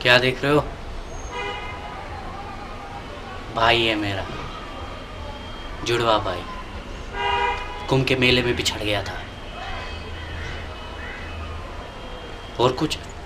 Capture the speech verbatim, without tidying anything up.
क्या देख रहे हो? भाई है मेरा, जुड़वा भाई। कुंभ के मेले में बिछड़ गया था। और कुछ